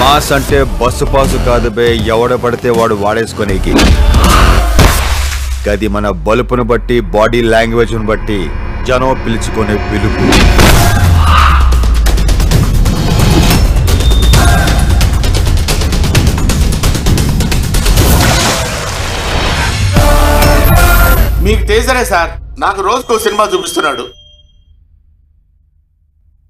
Mass అంటే bus pass కాదు బే, ఎవడ పడితే వాడు వాడేసుకునేకి. గది మన బలుపును బట్టి, బాడీ లాంగ్వేజ్ను బట్టి జనం పిలుచుకునే పిలుపు. మీకు తేజరే సార్, నాకు రోజుకో సినిమా చూపిస్తున్నాడు.